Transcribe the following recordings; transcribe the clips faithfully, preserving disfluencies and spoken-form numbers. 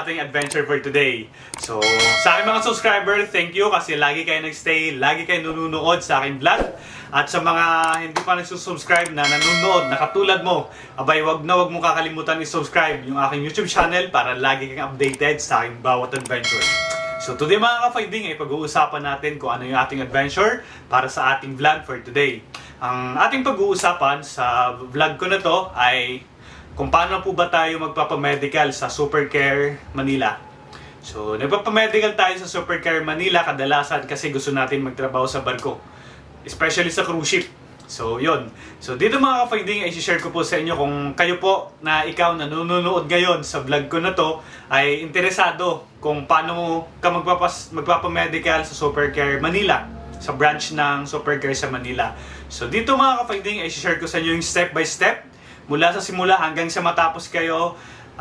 sa ating adventure for today. So, sa aking mga subscriber, thank you kasi lagi kayo nagstay, lagi kayo nanonood sa aking vlog. At sa mga hindi pa nagsusubscribe na nanonood, na katulad mo, abay, wag na wag mo kakalimutan i-subscribe yung aking YouTube channel para lagi kang updated sa aking bawat adventure. So, today mga ka-finding, ay pag-uusapan natin kung ano yung ating adventure para sa ating vlog for today. Ang ating pag-uusapan sa vlog ko na to ay kung paano po ba tayo magpapamedical sa Supercare Manila. So, nagpapamedical tayo sa Supercare Manila kadalasan kasi gusto natin magtrabaho sa barko. Especially sa cruise ship. So, yun. So, dito mga ka-finding, ay share ko po sa inyo kung kayo po na ikaw na nanonood ngayon sa vlog ko na to ay interesado kung paano ka magpapas, magpapamedical sa Supercare Manila, sa branch ng Supercare sa Manila. So, dito mga ka-finding, ay share ko sa inyo yung step by step mula sa simula hanggang sa matapos kayo,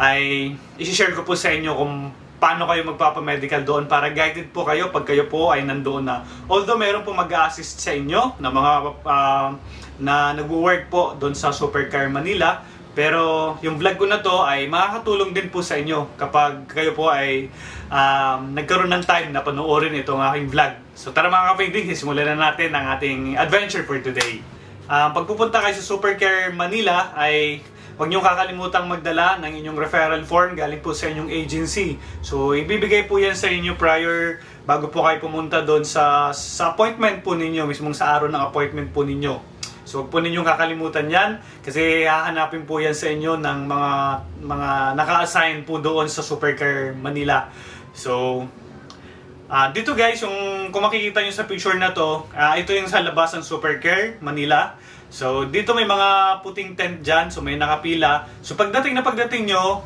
ay i-share ko po sa inyo kung paano kayo magpapamedical doon para guided po kayo pag kayo po ay nandoon na. Although meron po mag-a-assist sa inyo na mga uh, na nagwo-work po doon sa Supercare Manila, pero yung vlog ko na to ay makakatulong din po sa inyo kapag kayo po ay um, nagkaroon ng time na panoorin itong aking vlog. So tara mga ka-finding, simulan na natin ang ating adventure for today. Um, pagpupunta kayo sa Supercare Manila ay huwag niyo kakalimutan magdala ng inyong referral form galing po sa inyong agency. So ibibigay po yan sa inyo prior bago po kayo pumunta doon sa, sa appointment po ninyo, mismong sa araw ng appointment po ninyo. So huwag po ninyong kakalimutan yan kasi hahanapin po yan sa inyo ng mga, mga naka-assign po doon sa Supercare Manila. So Uh, dito guys, yung kung makikita nyo sa picture na to, uh, ito yung sa labas ng Supercare Manila. So dito may mga puting tent dyan, so may nakapila. So pagdating na pagdating nyo,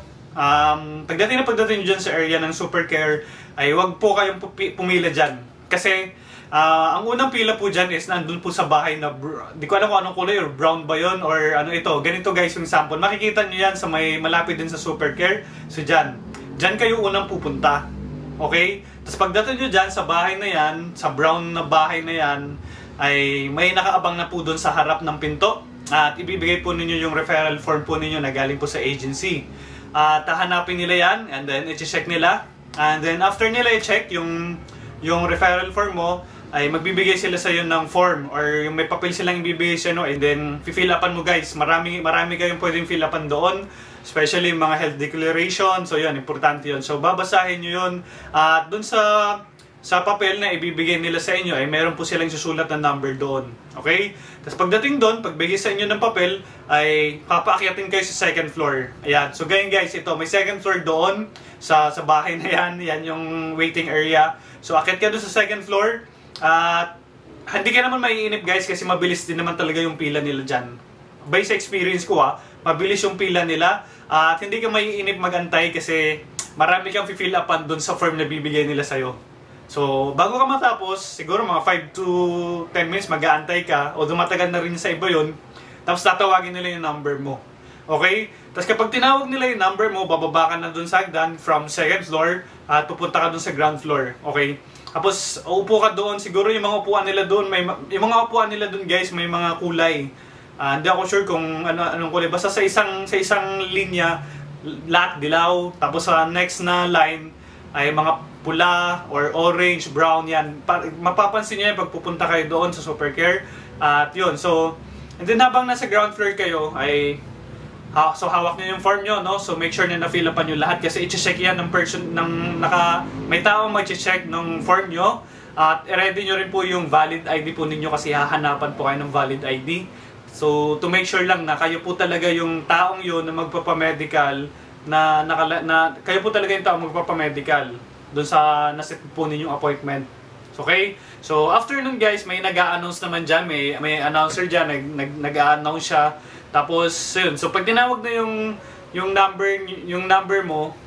um, pagdating na pagdating nyo dyan sa area ng Supercare, ay wag po kayong pumila dyan. Kasi uh, ang unang pila po dyan is nandun po sa bahay na, di ko alam kung anong kulay, or brown ba yun, or ano ito. Ganito guys yung sample. Makikita nyo yan sa may malapit din sa Supercare. So dyan, dyan kayo unang pupunta. Okay? Tapos pagdating nyo dyan sa bahay na yan, sa brown na bahay na yan, ay may nakaabang na po doon sa harap ng pinto. At ibibigay po ninyo yung referral form po ninyo na galing po sa agency. At hahanapin nila yan, and then i-check nila. And then after nila i-check yung, yung referral form mo, ay magbibigay sila sa iyo ng form or yung may papel silang ibibigay sa inyo, and then fill upan mo guys. Marami, marami kayong pwedeng fill upan doon. Especially mga health declaration. So yun, importante yun. So babasahin nyo yun. At uh, dun sa sa papel na ibibigay nila sa inyo, ay meron po silang susulat na number doon. Okay? Tapos pagdating doon, pagbigay sa inyo ng papel, ay papaakyatin kayo sa second floor. Ayan. So ganyan guys, ito, may second floor doon sa, sa bahay na yan. Yan yung waiting area. So akyat ka doon sa second floor. At uh, hindi ka naman maiinip guys kasi mabilis din naman talaga yung pila nila dyan. Based sa experience ko ha, mabilis yung pila nila. At hindi ka maiinip magantay kasi marami kang fill upan doon sa form na bibigay nila sa'yo. So, bago ka matapos, siguro mga five to ten minutes mag-aantay ka, o dumatagal na rin sa iba yun, tapos tatawagin nila yung number mo. Okay? Tapos kapag tinawag nila yung number mo, bababa ka na doon sa hagdan from second floor at pupunta ka doon sa ground floor. Okay? Tapos, uupo ka doon, siguro yung mga upuan nila doon, may, yung mga upuan nila doon guys, may mga kulay. Uh, hindi ako sure kung ano, anong kulay. Basta sa isang, sa isang linya, lahat dilaw. Tapos sa next na line ay mga pula or orange, brown yan. Pa, mapapansin nyo yan pag pupunta kayo doon sa Supercare. At yun, so, and then habang nasa ground floor kayo, ay ha, so hawak nyo yung form nyo, no? So make sure na na-fill upan nyo lahat kasi i-check yan ng person, ng naka, may taong mag-check ng form nyo. At i-ready nyo rin po yung valid I D po ninyo kasi hahanapan po kayo ng valid I D. So, to make sure lang na kayo po talaga yung taong yun na magpapamedical, na, na, na kayo po talaga yung taong magpapamedical doon sa naset po ninyong appointment. Okay? So, after nun guys, may nag-a-announce naman dyan, may, may announcer dyan, nag-a-announce siya. Tapos, yun. So, pag tinawag na yung, yung, number, yung number mo,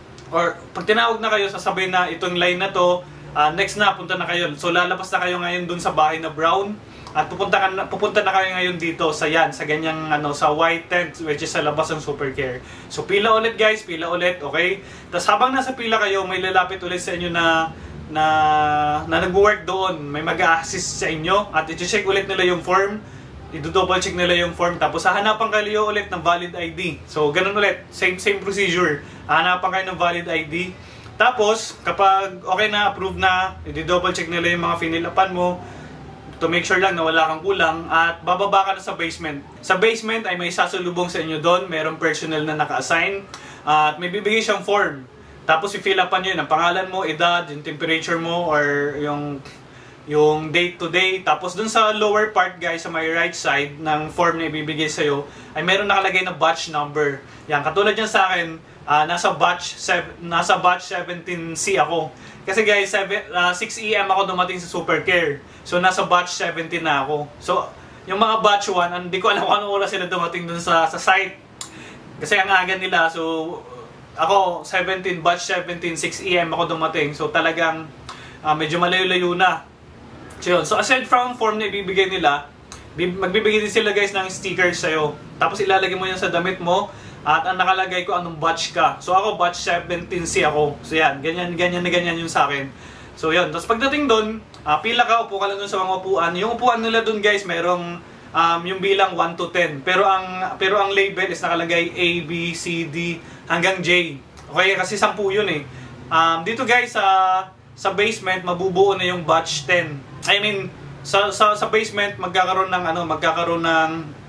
or pag tinawag na kayo, sasabihin na itong line na to, uh, next na, punta na kayo. So, lalabas na kayo ngayon doon sa bahay na brown. At pupunta, ka na, pupunta na kayo ngayon dito sa yan, sa ganyang ano, sa white tent which is sa labas ng Supercare. So pila ulit guys, pila ulit, okay? Tapos habang nasa pila kayo, may lalapit ulit sa inyo na na, na nag-work doon, may mag-a-assist sa inyo at i-check ulit nila yung form. i-double check nila yung form, tapos hahanapan kayo ulit ng valid I D. So, ganun ulit. Same, same procedure. Hahanapan kayo ng valid I D. Tapos, kapag okay na, approve na, i-double check nila yung mga finilapan mo to make sure lang na wala kang kulang, at bababa ka na sa basement. Sa basement ay may sasalubong sa inyo doon, merong personnel na naka-assign, at may bibigay siyang form. Tapos i-fill upan nyo yun, ang pangalan mo, edad, yung temperature mo, or yung yung date to day. Tapos dun sa lower part guys, sa my right side ng form na ibibigay sa'yo, ay meron nakalagay na batch number. Yan, katulad yan sa akin, uh, nasa batch nasa batch seventeen C ako. Kasi guys, uh, six A M ako dumating sa Supercare. So nasa batch seventeen na ako. So yung mga batch one, hindi ko alam kung anong oras sila dumating dun sa, sa site. Kasi ang aga nila. So ako, seventeen, batch seventeen, six A M ako dumating. So talagang uh, medyo malayo-layo na. So yun. So aside from form na ibibigay nila, magbibigay din sila guys ng stickers sa'yo. Tapos ilalagay mo yan sa damit mo. At ang nakalagay ko anong batch ka. So ako batch seventeen C ako. So yan, ganyan, ganyan na ganyan yung sa akin. So yun. Tapos pagdating doon, uh, pila ka, upo ka lang doon sa mga upuan. Yung upuan nila doon guys, merong um, yung bilang one to ten. Pero ang pero ang label is nakalagay A, B, C, D hanggang J. Okay, kasi sampu yun eh. Um, dito guys, sa uh, sa basement mabubuo na yung batch ten. I mean, sa sa, sa basement magkakaroon ng ano, magkakaroon ng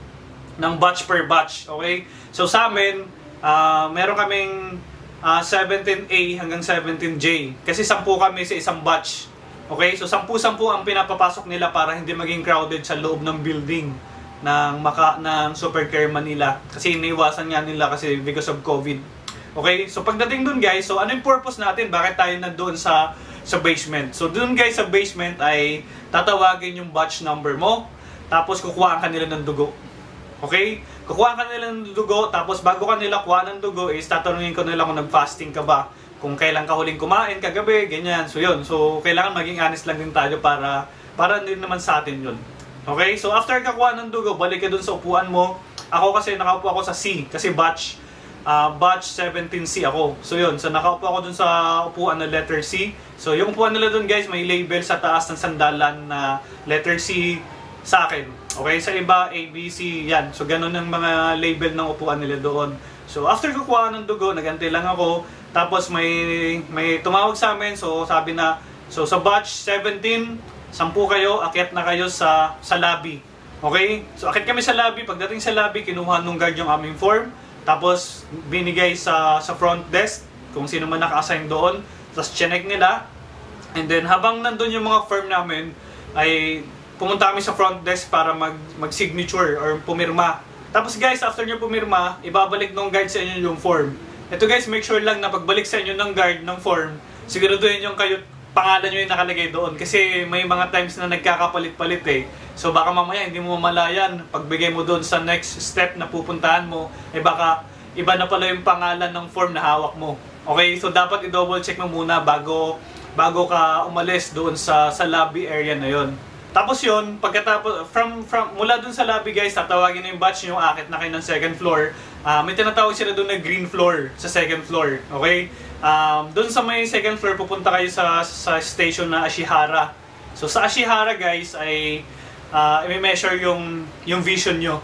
ng batch per batch, okay? So sa amin, uh, meron kaming uh, seventeen A hanggang seventeen J. Kasi sampu kami sa isang batch. Okay? So sampu-sampu ang pinapapasok nila para hindi maging crowded sa loob ng building ng Maka ng Supercare Manila. Kasi iniwasan nga nila kasi because of COVID. Okay? So pagdating dun guys, so ano yung purpose natin? Bakit tayo nandoon sa sa basement? So dun guys sa basement ay tatawagin yung batch number mo. Tapos kukuhaan ka nila ng dugo. Okay? Kukuha ka nila ng dugo, tapos bago ka nila kuha ng dugo is tatanungin ko nila kung nag-fasting ka ba, kung kailan ka huling kumain kagabi, ganyan. So yun, so kailangan maging honest lang din tayo para para din naman sa atin yun. Okay? So after ka kuha ng dugo, balik ka dun sa upuan mo. Ako kasi nakaupo ako sa C, kasi batch uh, batch seventeen C ako. So yun, so nakaupo ako dun sa upuan na letter C. So yung upuan nila dun guys, may label sa taas ng sandalan na letter C sa akin. Okay, sa iba, A, B, C, yan. So, ganun ang mga label ng upuan nila doon. So, after kukuha ng dugo, nagantay lang ako. Tapos, may may tumawag sa amin. So, sabi na, so, sa batch seventeen, sampu kayo, akyat na kayo sa, sa lobby. Okay? So, akyat kami sa lobby. Pagdating sa lobby, kinuha nung guard yung aming form. Tapos, binigay sa, sa front desk, kung sino man naka-assign doon. Tapos, chinek nila. And then, habang nandun yung mga form namin, ay pumunta kami sa front desk para mag, mag-signature or pumirma. Tapos guys, after nyo pumirma, ibabalik ng guard sa inyo yung form. Ito guys, make sure lang na pagbalik sa inyo ng guard ng form, siguraduhin yung kayo, pangalan nyo yung nakalagay doon. Kasi may mga times na nagkakapalit-palit eh. So baka mamaya hindi mo mamalayan. Pagbigay mo doon sa next step na pupuntahan mo, eh baka iba na pala yung pangalan ng form na hawak mo. Okay, so dapat i-double check mo muna bago, bago ka umalis doon sa, sa lobby area na yon. Tapos yun, pagkatapos, from, from, mula dun sa lobby guys, tatawagin na yung batch nyo, akit na kayo ng second floor. Uh, may tinatawag sila dun na green floor, sa second floor. Okay? Um, dun sa may second floor, pupunta kayo sa, sa station na Ashihara. So sa Ashihara guys, ay uh, i-measure yung, yung vision nyo.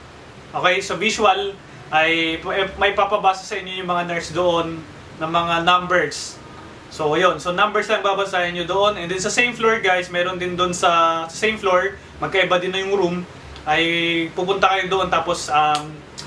Okay? So visual, ay may papabasa sa inyo yung mga nurse doon ng mga numbers. So, ayun. So, numbers lang babasahin nyo doon. And then, sa same floor, guys, meron din doon sa, sa same floor, magkaiba din na yung room, ay pupunta kayo doon, tapos, um,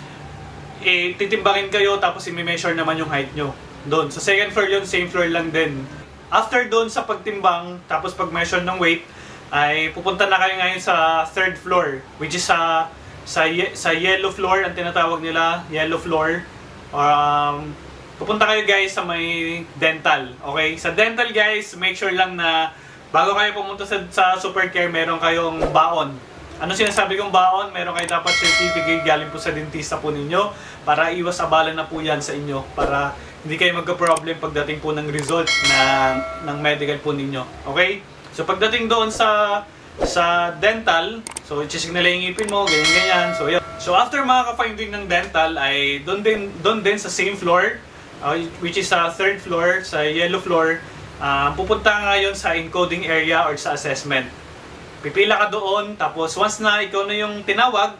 eh, titimbangin kayo, tapos i-measure naman yung height nyo. Doon. Sa second floor yun, same floor lang din. After doon sa pagtimbang, tapos pag-measure ng weight, ay pupunta na kayo ngayon sa third floor, which is sa, sa, sa yellow floor, ang tinatawag nila, yellow floor. Um, Pupunta kayo guys sa may dental. Okay? Sa dental guys, make sure lang na bago kayo pumunta sa, sa Supercare, meron kayong baon. Ano sinasabi kong baon? Meron kayo dapat certificate galing po sa dentista po ninyo para iwas abala na po yan sa inyo. Para hindi kayo magka-problem pagdating po ng result na, ng medical po ninyo. Okay? So pagdating doon sa sa dental, so i-check nila yung ngipin mo, ganyan-ganyan. So, yun. So after makaka-finding ng dental, ay doon din, doon din sa same floor, Uh, which is sa third floor, sa yellow floor, uh, pupunta ngayon sa encoding area or sa assessment. Pipila ka doon, tapos once na ikaw na yung tinawag,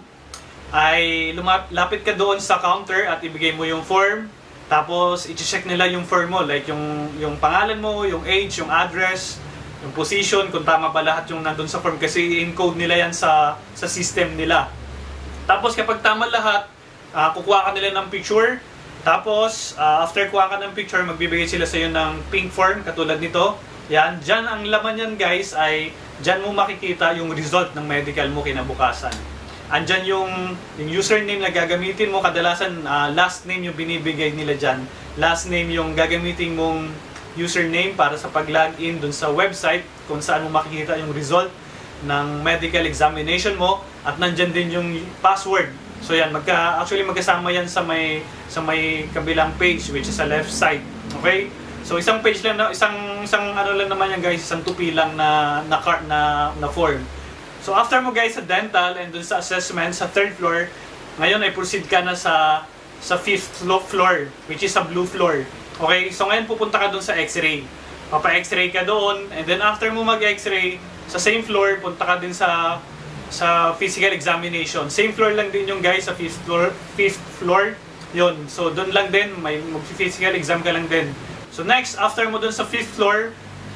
ay lumapit ka doon sa counter at ibigay mo yung form. Tapos i-check nila yung form mo, like yung, yung pangalan mo, yung age, yung address, yung position, kung tama ba lahat yung nandun sa form. Kasi i-encode nila yan sa, sa system nila. Tapos kapag tama lahat, uh, kukuha ka nila ng picture. Tapos, uh, after kuha ka ng picture, magbibigay sila sa iyo ng pink form, katulad nito. Yan, dyan ang laman yan guys, ay dyan mo makikita yung result ng medical mo kinabukasan. Andyan yung, yung username na gagamitin mo, kadalasan uh, last name yung binibigay nila dyan. Last name yung gagamitin mong username para sa pag-login dun sa website, kung saan mo makikita yung result ng medical examination mo. At nandyan din yung password. So yan, magka, actually magkasama yan sa may sa may kabilang page, which is sa left side. Okay? So isang page lang na isang isang ano lang naman yan guys, isang tupi lang na na card na na form. So after mo guys sa dental and dun sa assessment sa third floor, ngayon ay proceed ka na sa sa fifth floor, which is sa blue floor. Okay? So ngayon pupunta ka dun sa X-ray. Papa-X-ray ka doon, and then after mo mag-X-ray sa same floor, punta ka din sa sa physical examination. Same floor lang din yung guys sa fifth floor, fifth floor. Yun. So doon lang din, may mag-physical exam ka lang din. So next, after mo doon sa fifth floor,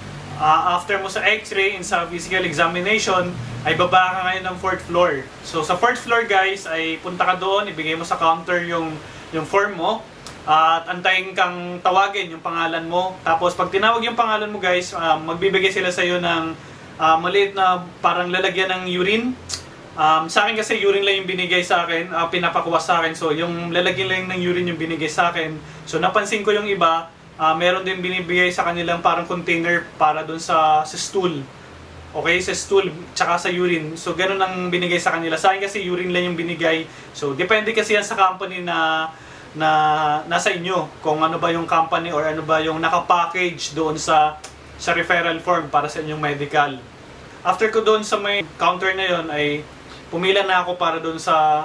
uh, after mo sa X-ray and sa physical examination, ay baba ka ngayon ng fourth floor. So sa fourth floor guys, ay punta ka doon, ibigay mo sa counter yung yung form mo, uh, at antayin kang tawagin yung pangalan mo. Tapos pag tinawag yung pangalan mo guys, uh, magbibigay sila sa iyo ng Uh, maliit na parang lalagyan ng urine. Um, sa akin kasi urine lang yung binigay sa akin, uh, pinapakuha sa akin. So yung lalagyan lang ng urine yung binigay sa akin. So napansin ko yung iba, uh, meron din binibigay sa kanilang parang container para dun sa, sa stool. Okay, sa stool, tsaka sa urine. So ganun ang binigay sa kanila. Sa akin kasi urine lang yung binigay. So depende kasi yan sa company na na nasa inyo. Kung ano ba yung company or ano ba yung nakapackage doon sa sa referral form para sa inyong medical. After ko doon sa may counter na yon ay pumila na ako para doon sa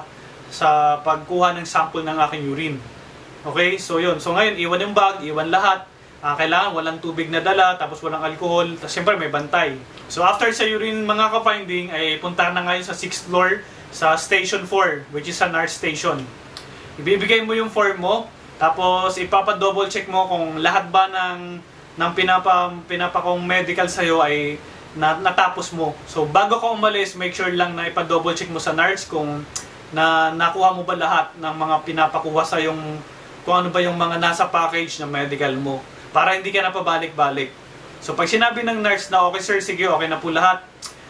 sa pagkuha ng sample ng aking urine. Okay? So yun. So ngayon, iwan yung bag, iwan lahat. Uh, kailangan walang tubig na dala, tapos walang alcohol, tapos siyempre may bantay. So after sa urine mga ka-finding, ay punta na ngayon sa sixth floor, sa station four, which is sa nurse station. Ibibigay mo yung form mo, tapos ipapa-double check mo kung lahat ba ng ng pinapa pinapakong medical sa iyo ay na, natapos mo. So bago ka umalis, make sure lang na ipa-double check mo sa nurse kung na nakuha mo ba lahat ng mga pinapakuha sa yung kung ano ba yung mga nasa package ng medical mo para hindi ka na pabalik-balik. So pag sinabi ng nurse na okay sir, sige, okay na po lahat.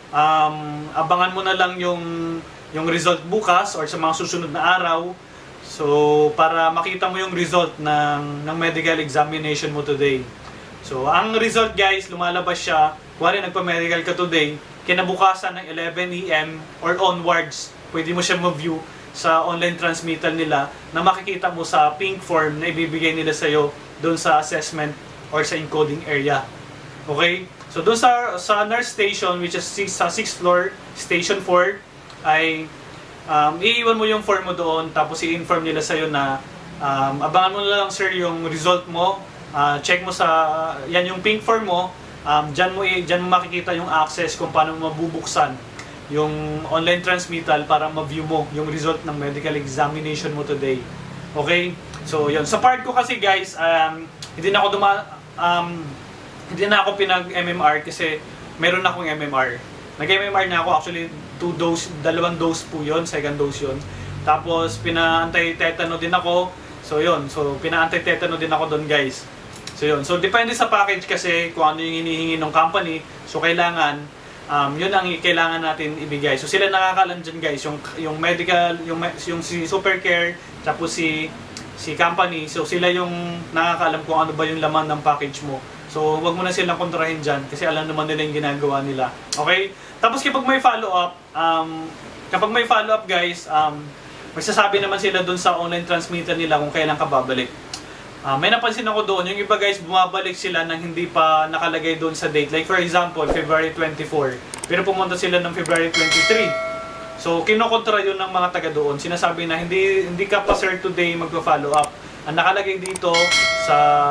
Um, abangan mo na lang yung yung result bukas or sa mga susunod na araw. So para makita mo yung result ng ng medical examination mo today. So, ang result guys, lumalabas siya, kuwari nagpa-medical ka today, kinabukasan ng eleven A M or onwards, pwede mo siya ma-view sa online transmittal nila na makikita mo sa pink form na ibibigay nila sa'yo doon sa assessment or sa encoding area. Okay? So, doon sa, sa nurse station, which is sa sixth floor, station four, ay um, iiwan mo yung form mo doon, tapos i-inform nila sa'yo na um, abangan mo na lang sir yung result mo. Uh, check mo sa, yan yung pink form mo, um, dyan, mo, dyan mo makikita yung access kung paano mabubuksan yung online transmittal para ma-view mo yung result ng medical examination mo today. Okay? So, yun. Sa part ko kasi guys, um, hindi na ako duma, um, hindi na ako pinag-M M R kasi meron akong M M R. Nag-M M R na ako, actually, two dose, dalawang dose po yun, second dose yun. Tapos, pina-anti-tetano din ako. So, yun. So, pina-anti-tetano din ako doon guys. So yun. So depende sa package kasi kung ano yung hinihingi ng company. So kailangan um, yun ang kailangan natin ibigay. So sila nakakalan dyan guys, yung yung medical, yung yung si Supercare, tapos si si company. So sila yung nakakaalam kung ano ba yung laman ng package mo. So wag mo na silang kontrahin dyan kasi alam naman nila yung ginagawa nila. Okay? Tapos kapag may follow up, um, kapag may follow up guys, um, magsasabi naman sila dun sa online transmitter nila kung kailan ka babalik. Uh, may napansin ako doon, yung iba guys, bumabalik sila nang hindi pa nakalagay doon sa date. Like for example, February twenty-four. Pero pumunta sila ng February twenty-three. So, kinokontra yun ng mga taga doon. Sinasabi na hindi hindi ka pa sir today magpa-follow up. Ang nakalagay dito sa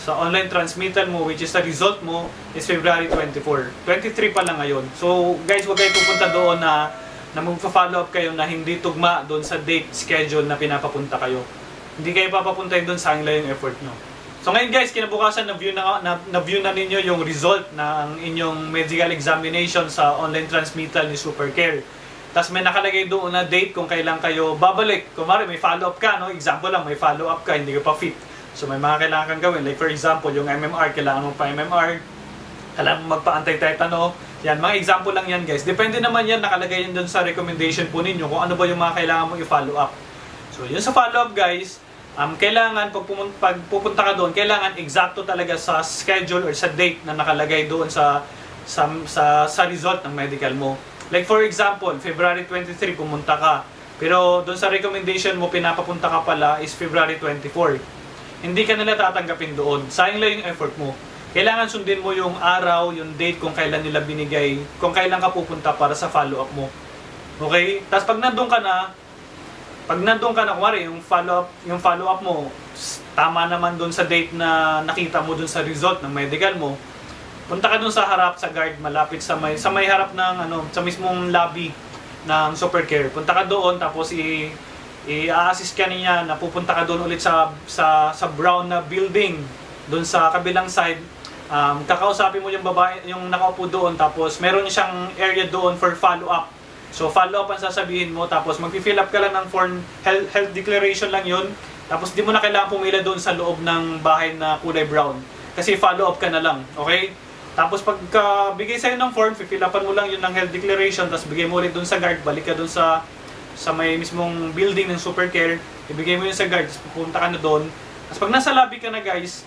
sa online transmittal mo, which is the result mo, is February twenty-four. twenty-three pa lang ngayon. So, guys, huwag kayo pupunta doon na, na magpa-follow up kayo na hindi tugma doon sa date schedule na pinapapunta kayo. Hindi kayo papapunta doon, sayang lang yung effort nyo. So, ngayon guys, kinabukasan, na-view na, na, na-view na ninyo yung result ng inyong medical examination sa online transmittal ni Supercare. Tapos may nakalagay doon na date kung kailan kayo babalik. Kung mari, may follow-up ka, no? Example lang, may follow-up ka, hindi ka pa fit. So may mga kailangan kang gawin. Like for example, yung M M R, kailangan mo pa M M R, kailangan mo magpa-anti-tetano. Yan, mga example lang yan guys. Depende naman yan, nakalagay yan doon sa recommendation po ninyo kung ano ba yung mga kailangan mo i-follow up. So yun sa follow-up guys, um, kailangan pag pumunta, pag pupunta ka doon, kailangan eksakto talaga sa schedule or sa date na nakalagay doon sa, sa, sa, sa result ng medical mo. Like for example, February twenty-three pumunta ka. Pero doon sa recommendation mo, pinapapunta ka pala is February twenty-four. Hindi ka nila tatanggapin doon. Sayang lang yung effort mo. Kailangan sundin mo yung araw, yung date kung kailan nila binigay, kung kailan ka pupunta para sa follow-up mo. Okay? Tapos pag nandun ka na, pag nandun ka na, kumari, yung follow-up, yung follow-up mo, tama naman doon sa date na nakita mo doon sa result ng medical mo, punta ka doon sa harap, sa guard, malapit sa may, sa may harap ng, ano, sa mismong lobby ng Supercare. Punta ka doon, tapos i- i-assist ka niya na pupunta ka doon ulit sa, sa, sa brown na building, doon sa kabilang side. Um, kakausapin mo yung babae, yung nakaupo doon, tapos meron siyang area doon for follow-up. So follow-up ang sasabihin mo, tapos mag-fill up ka lang ng form, health, health declaration lang yun, tapos di mo na kailangan pumila doon sa loob ng bahay na kulay brown. Kasi follow-up ka na lang, okay? Tapos pagka bigay sa'yo ng form, fill upan mo lang yun ng health declaration, tapos bigay mo ulit doon sa guard, balik ka doon sa sa may mismong building ng Supercare, ibigay mo yun sa guard, tapos pupunta ka na doon. Tapos pag nasa lobby ka na guys,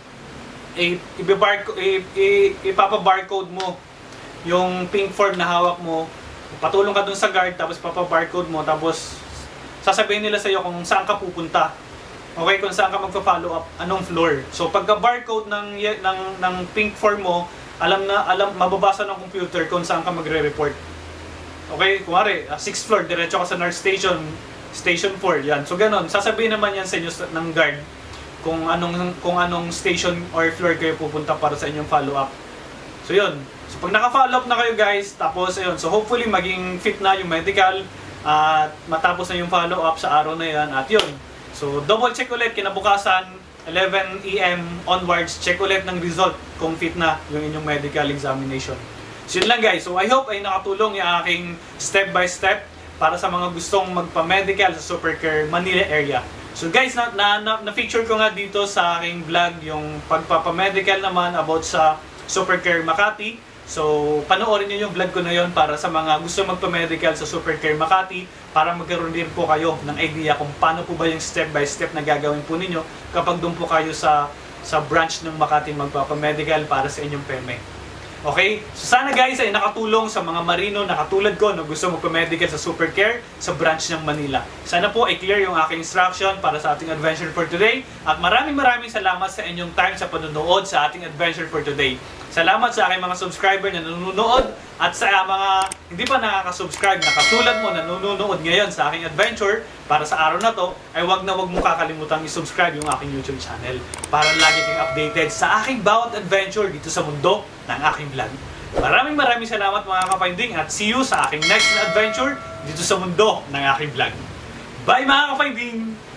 ipapa-barcode mo yung pink form na hawak mo, patulong ka doon sa guard, tapos papa-barcode mo, tapos sasabihin nila sa'yo kung saan ka pupunta. Okay, kung saan ka magpa-follow up, anong floor. So pagka-barcode ng, ng, ng pink form mo, alam na, alam, mababasa ng computer kung saan ka magre-report. Okay, kumari, uh, sixth floor, diretso ka sa nurse station, station four, yan. So ganon, sasabihin naman yan sa inyo ng guard kung anong, kung anong station or floor kayo pupunta para sa inyong follow-up. So yun, so pag naka-follow up na kayo guys, tapos ayun, so hopefully maging fit na yung medical, at uh, matapos na yung follow-up sa araw na yan, at yun. So double check ulit kinabukasan, eleven A M onwards, check ulit ng result kung fit na yung inyong medical examination. So yun lang guys. So I hope ay nakatulong yung aking step by step para sa mga gustong magpa-medical sa Supercare Manila area. So guys, na, na, na, na-feature ko nga dito sa aking vlog yung pagpapa-medical naman about sa Supercare Makati. So panoorin niyo yung vlog ko na yon para sa mga gusto magpa-medical sa Supercare Makati, para magkaroon din po kayo ng idea kung paano po ba yung step by step na gagawin po ninyo kapag doon po kayo sa sa branch ng Makati magpapa-medical para sa inyong P M E. Okay? So sana guys ay nakatulong sa mga marino na katulad ko na gusto magpa-medical sa Supercare sa branch ng Manila. Sana po ay clear yung aking instruction para sa ating adventure for today, at maraming maraming salamat sa inyong time sa panonood sa ating adventure for today. Salamat sa aking mga subscriber na nanonood, at sa mga hindi pa nakaka-subscribe na katulad mo na nanonood ngayon sa aking adventure. Para sa araw na to, ay wag na wag mo kakalimutan i-subscribe yung aking YouTube channel para lagi kang updated sa aking bawat adventure dito sa mundo ng aking vlog. Maraming maraming salamat mga ka-finding, at see you sa aking next na adventure dito sa mundo ng aking vlog. Bye mga ka-finding!